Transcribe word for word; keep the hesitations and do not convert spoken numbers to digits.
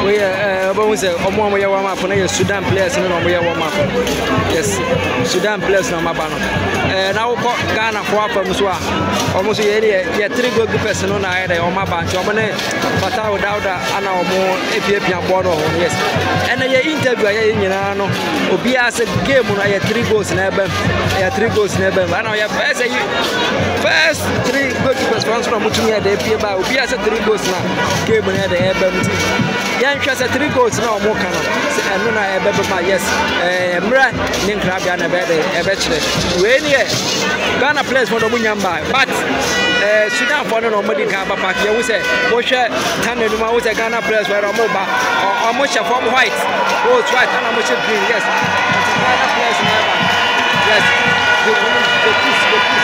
we uh but we say omo we warm up na Sudan players no we warm up. Yes, Sudan players na maba no. Eh na wo Ghana for afam so a omo so ye ye three goalkeepers no na ere o maba nti omo ne Fatah Dauda ana omo epiepia board no. Yes. And ye interview ye nyina no obi ase game no ye three goals na ebe ye three goals na ebe ana ye first first three goalkeepers once from mutumi e dey pie ba obi ase three goals na game na dey ebe mti yan hwɛ sɛ three goals na omo ka no se eno na ebe be ma yes eh mra ni nkra bia na be dey ebe kyerɛ we ni e Ghana players for no munyamba but eh Sudan for no mo di ka ba park ye wo sɛ wo hwɛ tan enuma wo sɛ Ghana players were omo ba omo hwɛ form white oh white and omo hwɛ green yes Ghana players never yes the the push the push